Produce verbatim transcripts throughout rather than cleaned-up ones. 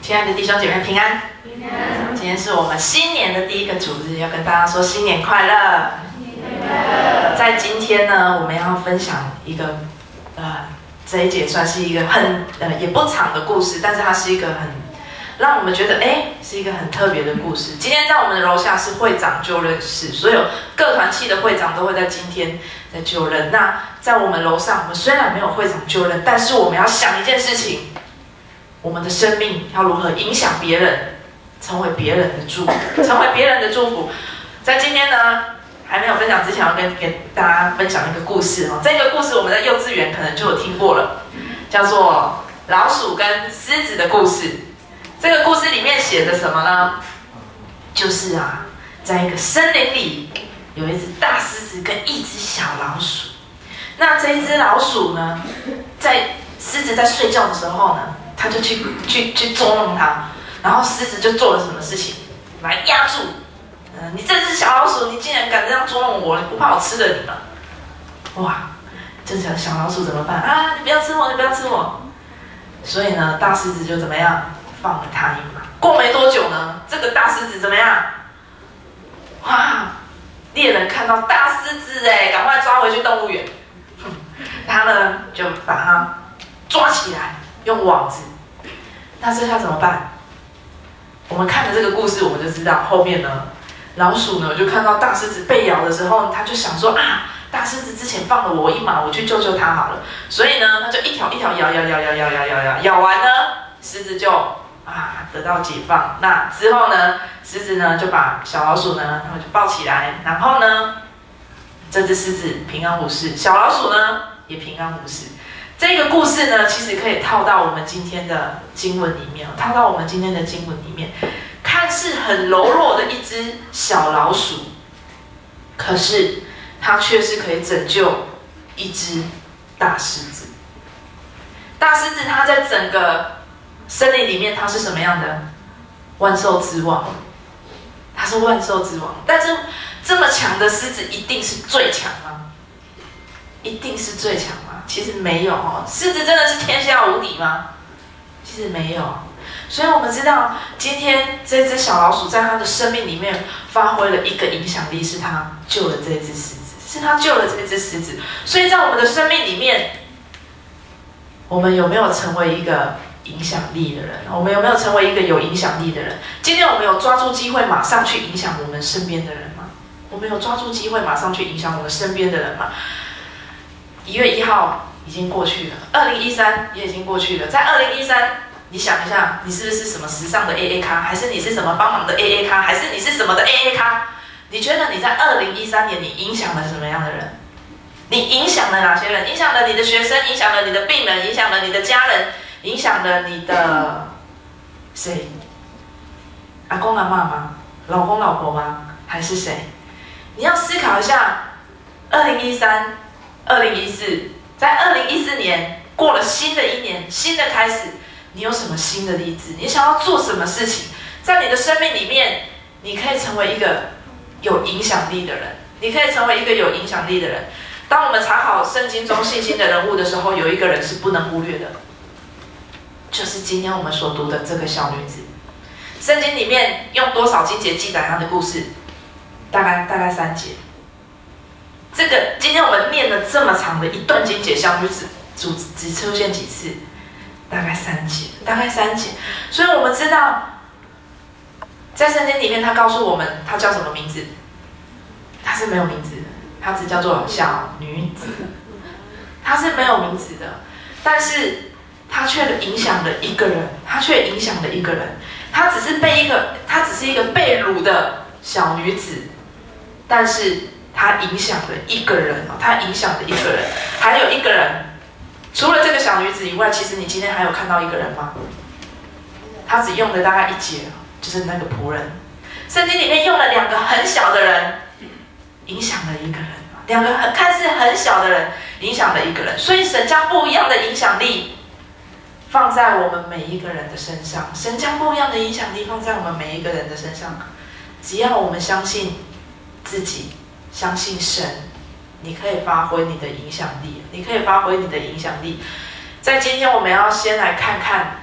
亲爱的弟兄姐妹平安。 平安。 今天是我们新年的第一个主日，要跟大家说新年快乐。 新年快乐。 在今天呢，我们要分享一个，呃，这一节算是一个很呃也不长的故事，但是它是一个很让我们觉得哎是一个很特别的故事。今天在我们的楼下是会长就任式，所有各团契的会长都会在今天在就任。那在我们楼上，我们虽然没有会长就任，但是我们要想一件事情。我们的生命要如何影响别人，成为别人的祝福，成为别人的祝福。在今天呢，还没有分享之前，要跟给大家分享一个故事哦。这个故事我们在幼稚园可能就有听过了，叫做老鼠跟狮子的故事。这个故事里面写的什么呢？就是啊，在一个森林里，有一只大狮子跟一只小老鼠。那这一只老鼠呢，在狮子在睡觉的时候呢，他就去去去捉弄它，然后狮子就做了什么事情来压住，嗯、呃，你这只小老鼠，你竟然敢这样捉弄我，你不怕我吃了你吗？哇，这小小老鼠怎么办啊？你不要吃我，你不要吃我。所以呢，大狮子就怎么样，放了它一马。过没多久呢，这个大狮子怎么样？哇，猎人看到大狮子哎，赶快抓回去动物园。他呢就把它抓起来，用网子。那这下怎么办？我们看了这个故事，我们就知道后面呢，老鼠呢就看到大狮子被咬的时候，他就想说啊，大狮子之前放了我一马，我去救救它好了。所以呢，他就一条一条咬咬咬咬咬咬咬咬，咬完呢，狮子就啊得到解放。那之后呢，狮子呢就把小老鼠呢，然后就抱起来，然后呢，这只狮子平安无事，小老鼠呢也平安无事。这个故事呢，其实可以套到我们今天的经文里面，套到我们今天的经文里面，看似很柔弱的一只小老鼠，可是它却是可以拯救一只大狮子。大狮子它在整个森林里面，它是什么样的？万兽之王，它是万兽之王。但是这么强的狮子，一定是最强吗？一定是最强吗？其实没有哦，狮子真的是天下无敌吗？其实没有。所以我们知道，今天这只小老鼠在它的生命里面发挥了一个影响力，是它救了这只狮子，是它救了这只狮子。所以在我们的生命里面，我们有没有成为一个影响力的人？我们有没有成为一个有影响力的人？今天我们有抓住机会，马上去影响我们身边的人吗？我们有抓住机会，马上去影响我们身边的人吗？一月一号已经过去了，二零一三也已经过去了。在二零一三，你想一下，你是不是什么时尚的 A A 咖，还是你是什么帮忙的 A A 咖，还是你是什么的 A A 咖？你觉得你在二零一三年你影响了什么样的人？你影响了哪些人？影响了你的学生，影响了你的病人，影响了你的家人，影响了你的谁？阿公阿嬷吗？老公老婆吗？还是谁？你要思考一下，二零一三。二零一四，在二零一四年过了新的一年，新的开始，你有什么新的励志？你想要做什么事情？在你的生命里面，你可以成为一个有影响力的人，你可以成为一个有影响力的人。当我们查考圣经中信心的人物的时候，有一个人是不能忽略的，就是今天我们所读的这个小女子。圣经里面用多少经节记载她的故事？大概大概三节。这个今天我们念了这么长的一段经节，小女子只只出现几次？大概三节，大概三节。所以我们知道，在圣经里面，他告诉我们她叫什么名字？她是没有名字的，她只叫做小女子，她是没有名字的。但是她却影响了一个人，她却影响了一个人。她只是被一个，她只是一个被掳的小女子，但是。他影响了一个人，他影响了一个人，还有一个人，除了这个小女子以外，其实你今天还有看到一个人吗？他只用了大概一节，就是那个仆人。圣经里面用了两个很小的人，影响了一个人，两个很看似很小的人，影响了一个人。所以神将不一样的影响力放在我们每一个人的身上，神将不一样的影响力放在我们每一个人的身上。只要我们相信自己。相信神，你可以发挥你的影响力，你可以发挥你的影响力。在今天，我们要先来看看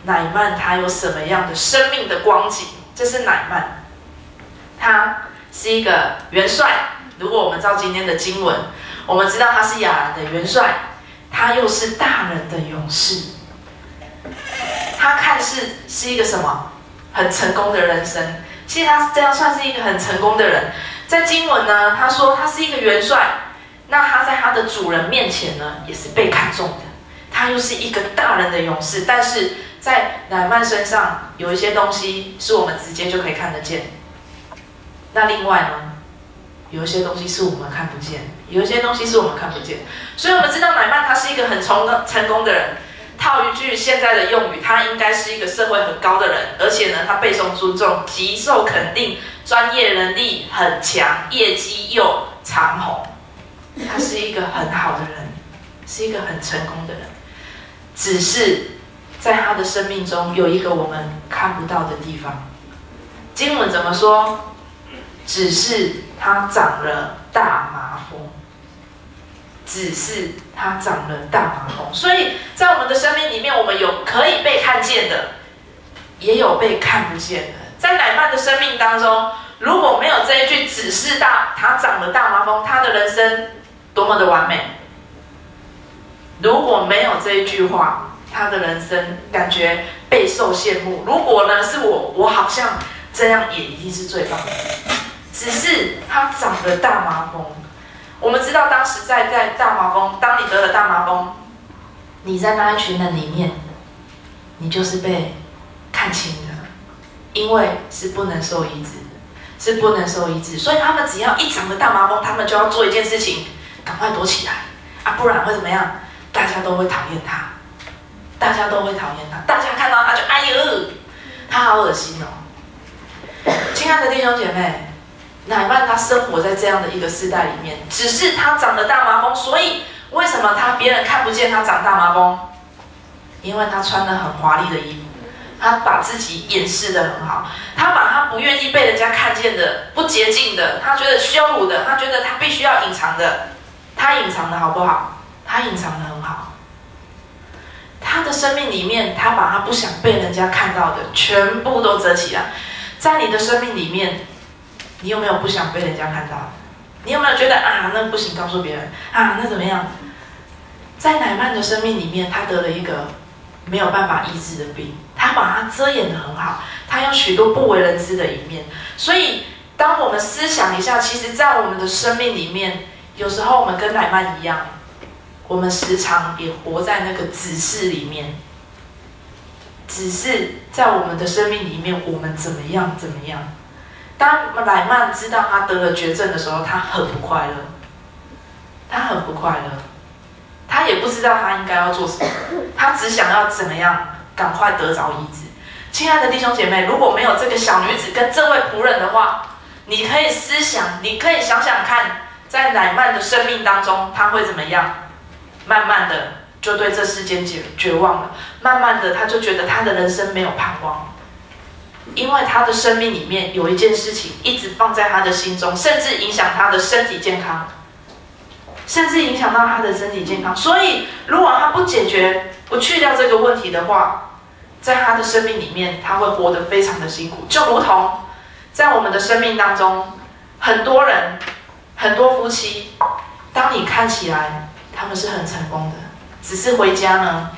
乃曼他有什么样的生命的光景？这是乃曼，他是一个元帅。如果我们照今天的经文，我们知道他是亚兰的元帅，他又是大人的勇士。他看似是一个什么很成功的人生，其实他这样算是一个很成功的人。在经文呢，他说他是一个元帅，那他在他的主人面前呢，也是被看重的。他又是一个大人的勇士，但是在乃曼身上有一些东西是我们直接就可以看得见。那另外呢，有一些东西是我们看不见，有一些东西是我们看不见。所以我们知道乃曼他是一个很成功成功的人。套一句现在的用语，他应该是一个社会很高的人，而且呢，他备受尊重，极受肯定，专业能力很强，业绩又长红。他是一个很好的人，是一个很成功的人。只是在他的生命中有一个我们看不到的地方。经文怎么说？只是他长了大麻风。只是他长了大麻风，所以在我们的生命里面，我们有可以被看见的，也有被看不见的。在乃曼的生命当中，如果没有这一句“只是大他长了大麻风”，他的人生多么的完美。如果没有这一句话，他的人生感觉备受羡慕。如果呢是我，我好像这样也一定是最棒的。只是他长了大麻风。我们知道，当时在在大麻风，当你得了大麻风，你在那一群人里面，你就是被看轻的，因为是不能受医治，是不能受医治。所以他们只要一长了大麻风，他们就要做一件事情，赶快躲起来啊，不然会怎么样？大家都会讨厌他，大家都会讨厌他，大家看到他就哎呦，他好恶心哦。亲爱的弟兄姐妹。乃曼他生活在这样的一个世代里面，只是他长了大麻风，所以为什么他别人看不见他长大麻风？因为他穿了很华丽的衣服，他把自己掩饰得很好，他把他不愿意被人家看见的、不洁净的、他觉得羞辱的、他觉得他必须要隐藏的，他隐藏的好不好？他隐藏得很好。他的生命里面，他把他不想被人家看到的全部都遮起来。在你的生命里面。你有没有不想被人家看到？你有没有觉得啊，那不行，告诉别人啊，那怎么样？在乃曼的生命里面，他得了一个没有办法医治的病，他把它遮掩得很好，他有许多不为人知的一面。所以，当我们思想一下，其实，在我们的生命里面，有时候我们跟乃曼一样，我们时常也活在那个指示里面。只是在我们的生命里面，我们怎么样怎么样？当乃曼知道他得了绝症的时候，他很不快乐，他很不快乐，他也不知道他应该要做什么，他只想要怎么样赶快得着医治。亲爱的弟兄姐妹，如果没有这个小女子跟这位仆人的话，你可以思想，你可以想想看，在乃曼的生命当中，他会怎么样？慢慢的就对这世间绝绝望了，慢慢的他就觉得他的人生没有盼望。因为他的生命里面有一件事情一直放在他的心中，甚至影响他的身体健康，甚至影响到他的身体健康。所以，如果他不解决、不去掉这个问题的话，在他的生命里面，他会活得非常的辛苦。就如同在我们的生命当中，很多人、很多夫妻，当你看起来他们是很成功的，只是回家呢，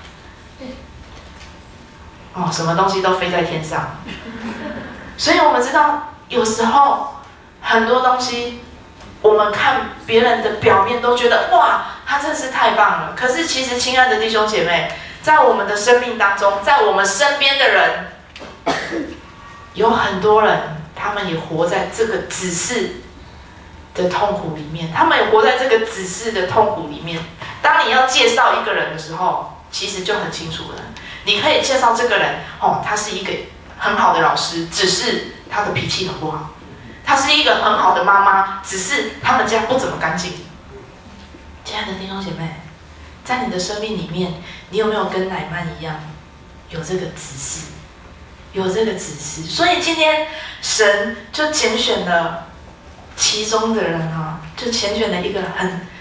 哦，什么东西都飞在天上。所以我们知道，有时候很多东西，我们看别人的表面都觉得哇，他真是太棒了。可是其实，亲爱的弟兄姐妹，在我们的生命当中，在我们身边的人，有很多人，他们也活在这个指示的痛苦里面，他们也活在这个指示的痛苦里面。当你要介绍一个人的时候，其实就很清楚了。你可以介绍这个人，哦，他是一个很好的老师，只是他的脾气很不好；他是一个很好的妈妈，只是他们家不怎么干净。亲爱的弟兄姐妹，在你的生命里面，你有没有跟乃曼一样，有这个指示，有这个指示？所以今天神就拣选了其中的人啊，就拣选了一个很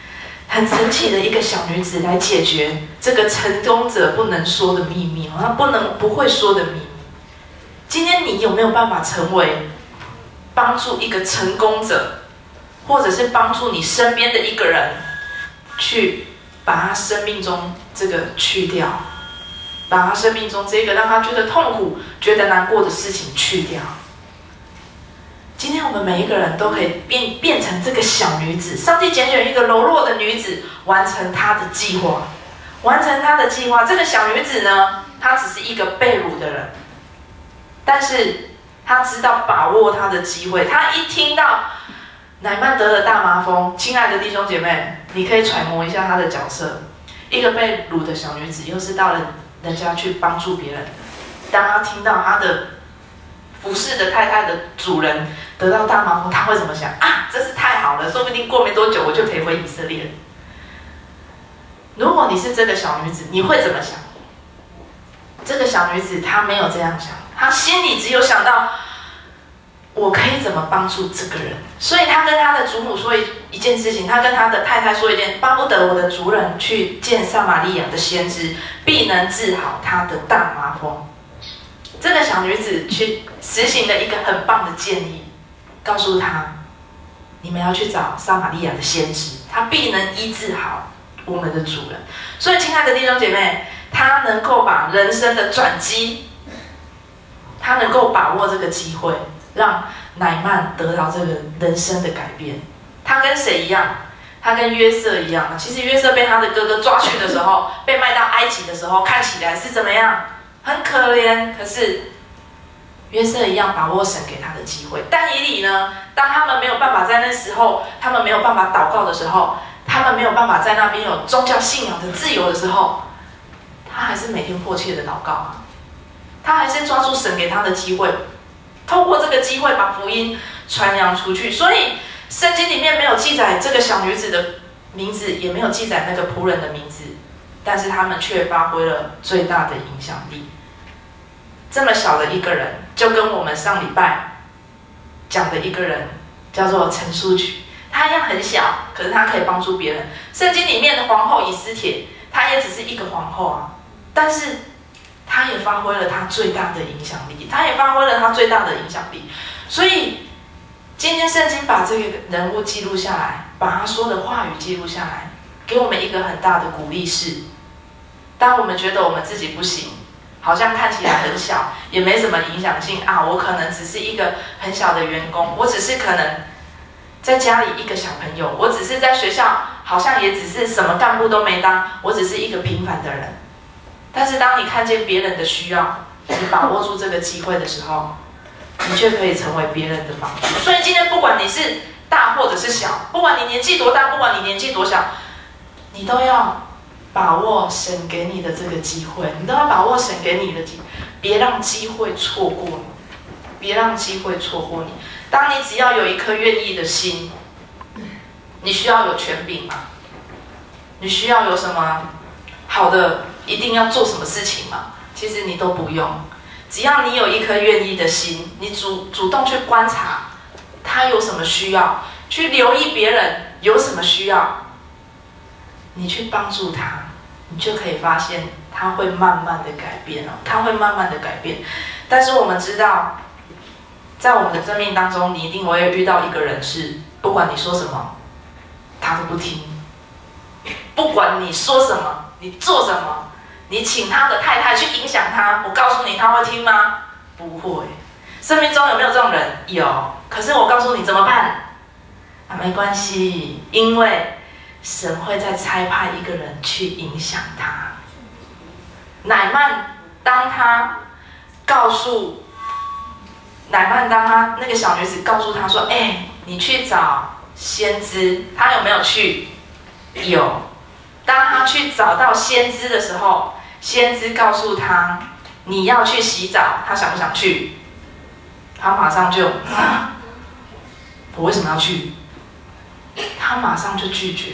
很神奇的一个小女子来解决这个成功者不能说的秘密，他不能不会说的秘密。今天你有没有办法成为帮助一个成功者，或者是帮助你身边的一个人，去把他生命中这个去掉，把他生命中这个让他觉得痛苦、觉得难过的事情去掉？今天我们每一个人都可以变变成这个小女子，上帝拣选一个柔弱的女子，完成她的计划，完成她的计划。这个小女子呢，她只是一个被掳的人，但是她知道把握她的机会。她一听到乃曼得了大麻风，亲爱的弟兄姐妹，你可以揣摩一下她的角色，一个被掳的小女子，又是到了人家去帮助别人。当她听到她的服侍的太太的主人得到大麻风，他会怎么想啊？真是太好了，说不定过没多久我就可以回以色列了。如果你是这个小女子，你会怎么想？这个小女子她没有这样想，她心里只有想到我可以怎么帮助这个人。所以她跟她的祖母说一一件事情，她跟她的太太说一件，巴不得我的族人去见撒玛利亚的先知，必能治好他的大麻风。这个小女子去实行了一个很棒的建议，告诉她，你们要去找撒玛利亚的先知，他必能医治好我们的主人。所以亲爱的弟兄姐妹，他能够把人生的转机，他能够把握这个机会，让乃曼得到这个人生的改变。他跟谁一样？他跟约瑟一样。其实约瑟被他的哥哥抓去的时候，被卖到埃及的时候，看起来是怎么样？很可怜。可是约瑟一样把握神给他的机会。但以理呢？当他们没有办法在那时候，他们没有办法祷告的时候，他们没有办法在那边有宗教信仰的自由的时候，他还是每天迫切的祷告啊，他还是抓住神给他的机会，透过这个机会把福音传扬出去。所以圣经里面没有记载这个小女子的名字，也没有记载那个仆人的名字，但是他们却发挥了最大的影响力。这么小的一个人，就跟我们上礼拜讲的一个人叫做陈淑菊，他一样很小，可是他可以帮助别人。圣经里面的皇后以斯帖，她也只是一个皇后啊，但是她也发挥了她最大的影响力，她也发挥了她最大的影响力。所以今天圣经把这个人物记录下来，把他说的话语记录下来，给我们一个很大的鼓励是：当我们觉得我们自己不行，好像看起来很小，也没什么影响性啊，我可能只是一个很小的员工，我只是可能在家里一个小朋友，我只是在学校好像也只是什么干部都没当，我只是一个平凡的人。但是当你看见别人的需要，你把握住这个机会的时候，你却可以成为别人的帮助。所以今天不管你是大或者是小，不管你年纪多大，不管你年纪多小，你都要把握神给你的这个机会，你都要把握神给你的机会，别让机会错过你，别让机会错过你。当你只要有一颗愿意的心，你需要有权柄吗？你需要有什么好的，一定要做什么事情吗？其实你都不用，只要你有一颗愿意的心，你主主动去观察他有什么需要，去留意别人有什么需要，你去帮助他，你就可以发现他会慢慢的改变哦，他会慢慢的改变。但是我们知道，在我们的生命当中，你一定会遇到一个人是，不管你说什么，他都不听；不管你说什么，你做什么，你请他的太太去影响他，我告诉你，他会听吗？不会。生命中有没有这种人？有。可是我告诉你怎么办？啊，没关系，因为神会再差派一个人去影响他。乃曼当他告诉乃曼，当他那个小女子告诉他说：“哎、欸，你去找先知。”他有没有去？有。当他去找到先知的时候，先知告诉他：“你要去洗澡。”他想不想去？他马上就啊，我为什么要去？他马上就拒绝。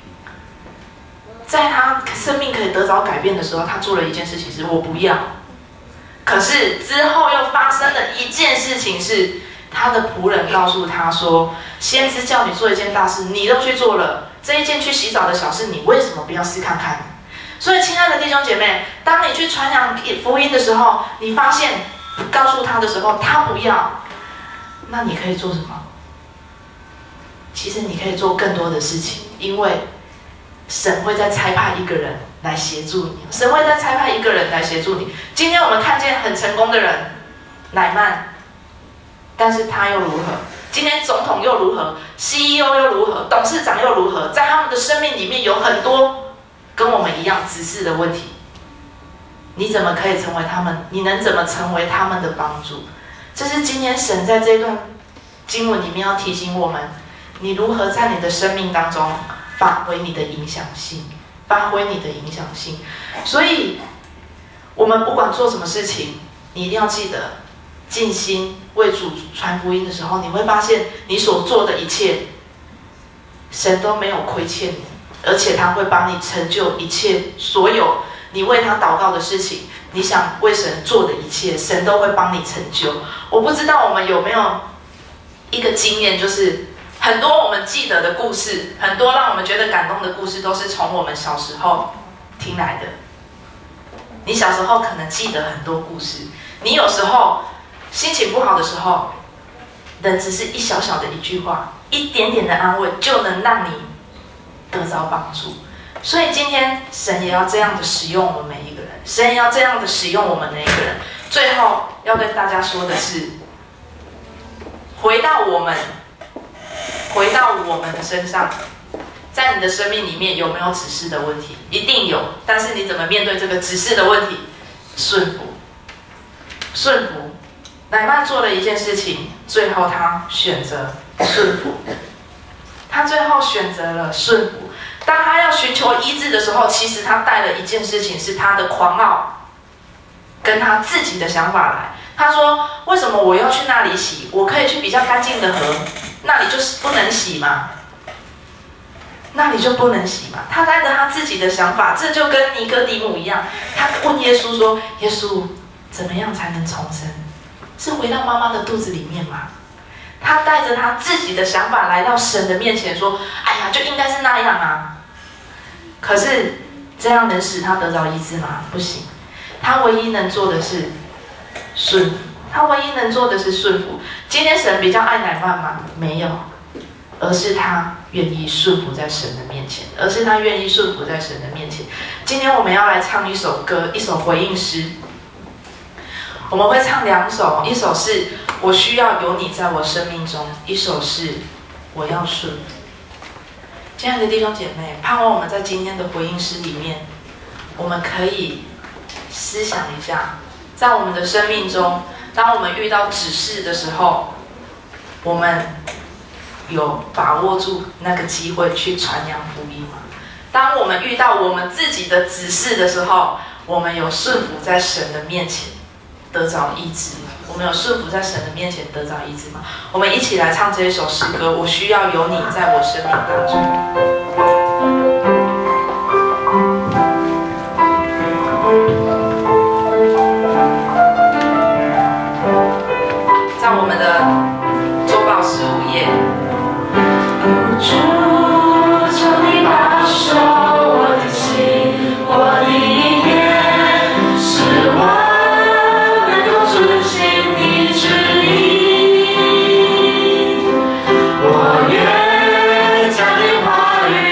在他生命可以得着改变的时候，他做了一件事情是：我不要。可是之后又发生了一件事情是，他的仆人告诉他说：先知叫你做一件大事，你都去做了， 这一件去洗澡的小事，你为什么不要试看看？所以，亲爱的弟兄姐妹，当你去传扬福音的时候，你发现告诉他的时候，他不要，那你可以做什么？其实你可以做更多的事情，因为神会再差派一个人来协助你，神会再差派一个人来协助你。今天我们看见很成功的人，乃曼，但是他又如何？今天总统又如何 ？C E O 又如何？董事长又如何？在他们的生命里面有很多跟我们一样执事的问题。你怎么可以成为他们？你能怎么成为他们的帮助？这是今天神在这段经文里面要提醒我们：你如何在你的生命当中发挥你的影响性，发挥你的影响性。所以，我们不管做什么事情，你一定要记得，尽心为主传福音的时候，你会发现你所做的一切，神都没有亏欠你，而且他会帮你成就一切所有你为他祷告的事情，你想为神做的一切，神都会帮你成就。我不知道我们有没有一个经验，就是很多我们记得的故事，很多让我们觉得感动的故事，都是从我们小时候听来的。你小时候可能记得很多故事，你有时候心情不好的时候，人只是一小小的一句话，一点点的安慰，就能让你得到帮助。所以今天神也要这样的使用我们每一个人，神也要这样的使用我们每一个人。最后要跟大家说的是，回到我们，回到我们的身上，在你的生命里面有没有指示的问题？一定有，但是你怎么面对这个指示的问题？顺服，顺服。乃曼做了一件事情，最后他选择顺服。他最后选择了顺服。当他要寻求医治的时候，其实他带了一件事情，是他的狂傲，跟他自己的想法来。他说：“为什么我要去那里洗？我可以去比较干净的河，那里就是不能洗吗？那里就不能洗吗？”他带着他自己的想法，这就跟尼哥底母一样。他问耶稣说：“耶稣，怎么样才能重生？是回到妈妈的肚子里面吗？”他带着他自己的想法来到神的面前说：“哎呀，就应该是那样啊。”可是这样能使他得着医治吗？不行。他唯一能做的是顺服，他唯一能做的是顺服。今天神比较爱乃曼吗？没有，而是他愿意顺服在神的面前，而是他愿意顺服在神的面前。今天我们要来唱一首歌，一首回应诗。我们会唱两首，一首是我需要有你在我生命中，一首是我要顺服。亲爱的弟兄姐妹，盼望我们在今天的回应诗里面，我们可以思想一下，在我们的生命中，当我们遇到指示的时候，我们有把握住那个机会去传扬福音吗？当我们遇到我们自己的指示的时候，我们有顺服在神的面前得着医治吗？我们有顺服在神的面前得着医治吗？我们一起来唱这一首诗歌，我需要有你在我生命当中。在我们的周报十五页。 主，求你保守我的心，我的意念，使我我愿将你话语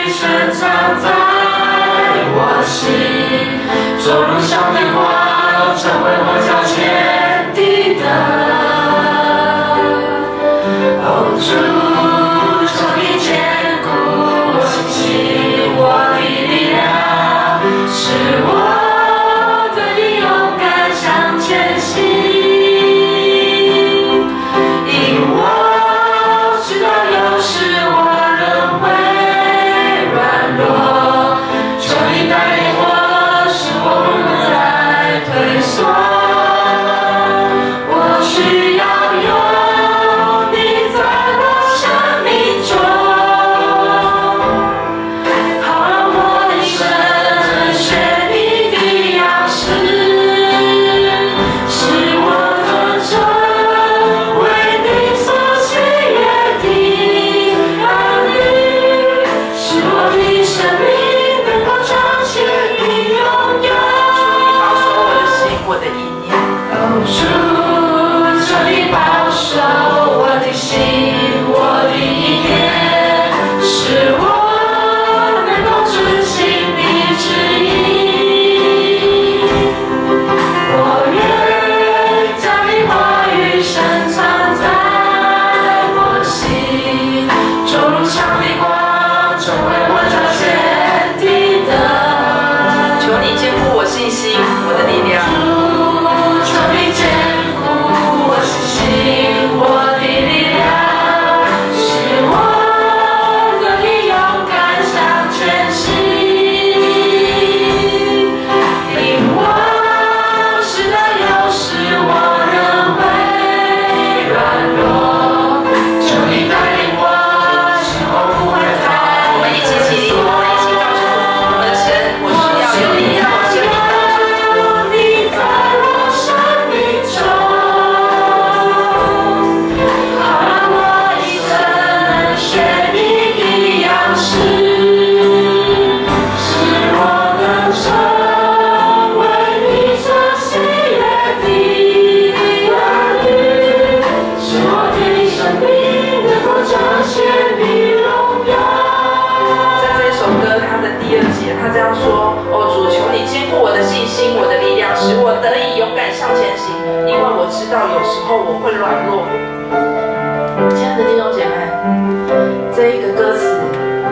我的意念。 哦，主，求你保守我的心，我的意念，使我能够遵行你旨意。我愿将你话语深藏在我心，就如强的光，成为我脚前的灯。 求你坚固我信心，我的力量。 求你坚固我信心，我的力量，使我可以勇敢向前行。因我是那有时我仍会软弱，求你带领我，使我不会再我们一起起立，我们一起告诉我们的神，我需要有你在我生命当中。 你在我生命中，好让我一生能学你的样式，使我能成为你所喜悦的儿女，使我的生命能够彰显你荣耀。 在这首歌它的第二节，他这样说：哦主，求你坚固我的信心，我的力量，使我得以勇敢向前行，因为我知道有时候我会软弱。亲爱的弟兄姐妹，这一个歌词，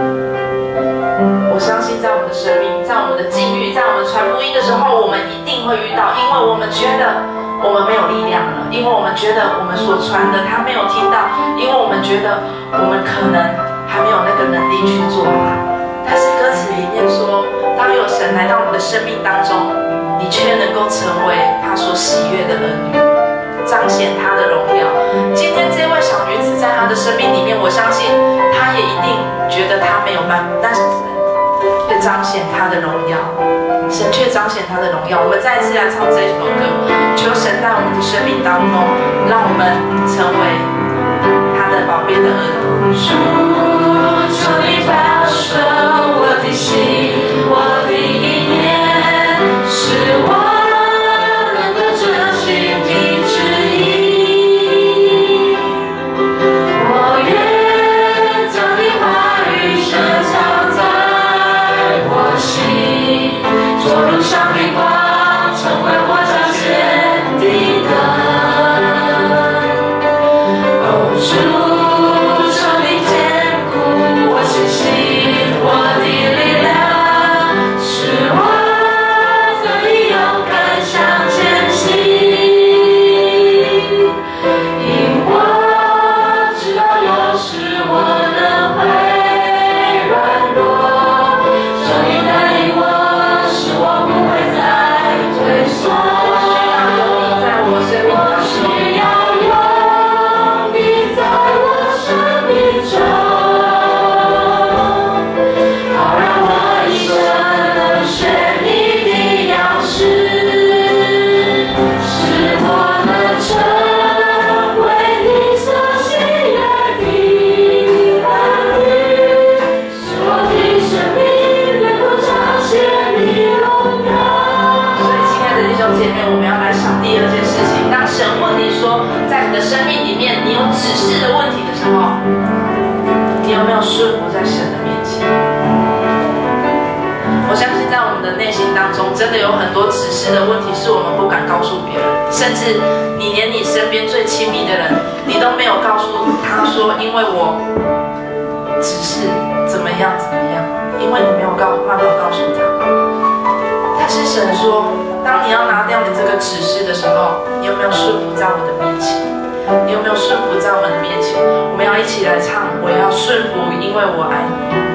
我相信在我们的生命，在我们的境遇，在我们传福音的时候，我们一定会遇到，因为我们觉得我们没有力量了，因为我们觉得我们所传的他没有听到，因为我们觉得我们可能还没有那个能力去做它。但是歌词里面说，当有神来到你的生命当中，你却能够成为他所喜悦的儿女，彰显他的荣耀。今天这位小女子在她的生命里面，我相信她也一定觉得她没有办法，但是神却彰显他的荣耀，神却彰显他的荣耀。我们再一次来唱这首歌，求神在我们的生命当中，让我们成为他的宝贝的儿女。 主，求你保守我的心，我的意念，使我能够遵行你旨意。我愿将你话语深藏在我心，做路上的光，成为我脚前的灯。哦，主。 真的有很多指示的问题是我们不敢告诉别人，甚至你连你身边最亲密的人，你都没有告诉他说，因为我指示怎么样怎么样，因为你没有告办法告诉他。但是神说，当你要拿掉你这个指示的时候，你有没有顺服在我的面前？你有没有顺服在我们的面前？我们要一起来唱，我要顺服，因为我爱你。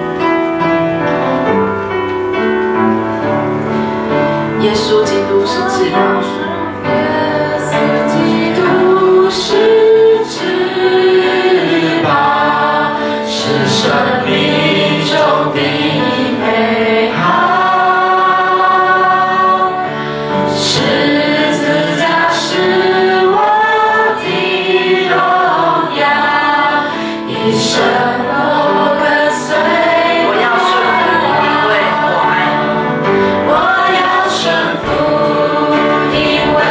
耶稣基督是至宝， 耶稣基督是至宝，是生命中的美好。十字架是我的荣耀，一生都跟随。 我要顺服，因为我爱你。 我要顺服，因为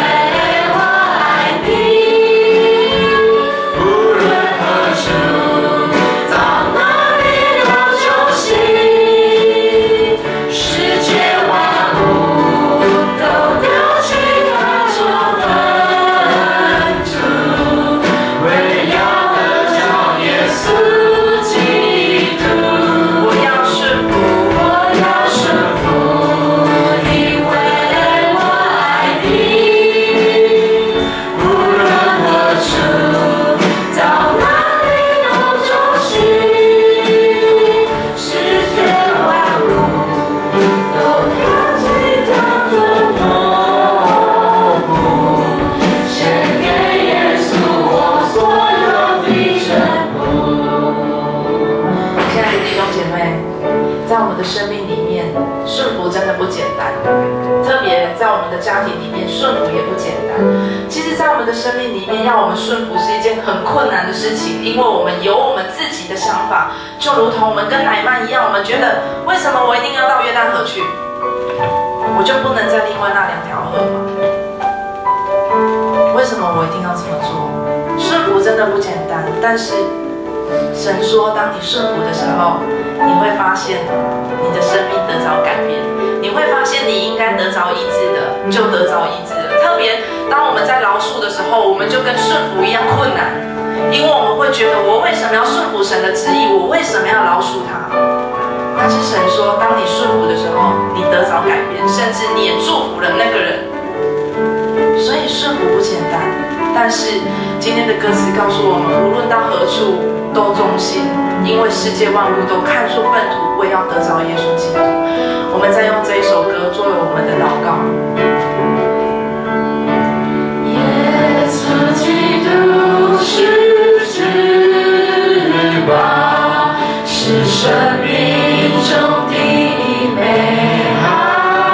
顺服也不简单。其实，在我们的生命里面，要我们顺服是一件很困难的事情，因为我们有我们自己的想法，就如同我们跟乃縵一样，我们觉得为什么我一定要到约旦河去？我就不能在另外那两条河吗？为什么我一定要这么做？顺服真的不简单，但是神说，当你顺服的时候，你会发现你的生命得着改变，你会发现你应该得着医治的，就得着医治了。特别当我们在饶恕的时候，我们就跟顺服一样困难，因为我们会觉得，我为什么要顺服神的旨意？我为什么要饶恕他？但是神说，当你顺服的时候，你得着改变，甚至你也祝福了那个人。所以顺服不简单，但是今天的歌词告诉我们，无论到何处都忠心，因为世界万物都看出粪土，为要得着耶稣基督。我们再用这一首歌作为我们的祷告。 耶稣基督是至宝，是生命中的美好。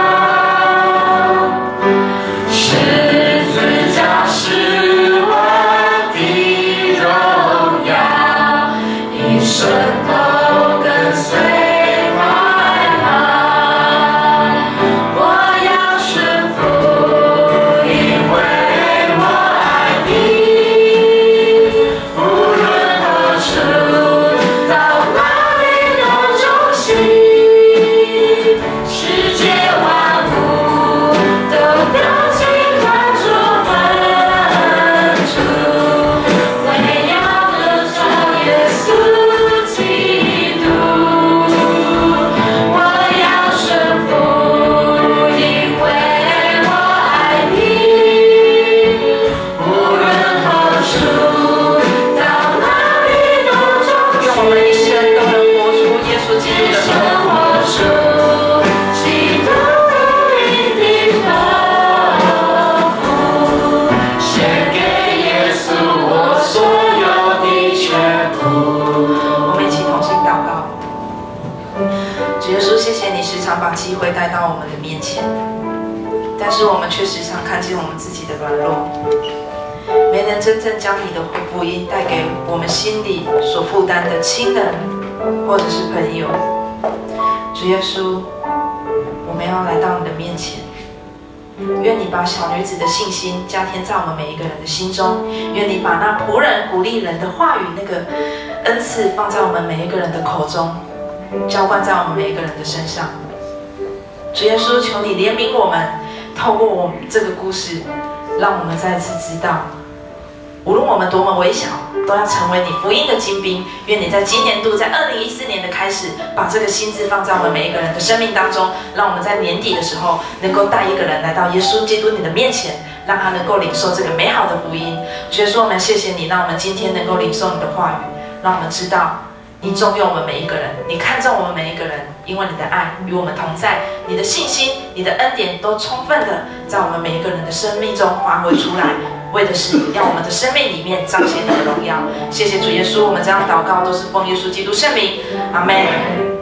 把机会带到我们的面前，但是我们却时常看见我们自己的软弱，没能真正将你的福音带给我们心里所负担的亲人或者是朋友。主耶稣，我们要来到你的面前，愿你把小女子的信心加添在我们每一个人的心中，愿你把那仆人鼓励人的话语那个恩赐放在我们每一个人的口中，浇灌在我们每一个人的身上。主耶稣，求你怜悯我们，透过我们这个故事，让我们再次知道，无论我们多么微小，都要成为你福音的精兵。愿你在今年度，在二零一四年的开始，把这个心志放在我们每一个人的生命当中，让我们在年底的时候，能够带一个人来到耶稣基督你的面前，让他能够领受这个美好的福音。主耶稣，我们谢谢你，让我们今天能够领受你的话语，让我们知道你重用我们每一个人，你看重我们每一个人，因为你的爱与我们同在，你的信心、你的恩典都充分的在我们每一个人的生命中发挥出来，为的是要我们的生命里面彰显你的荣耀。谢谢主耶稣，我们这样祷告都是奉耶稣基督圣名，阿们。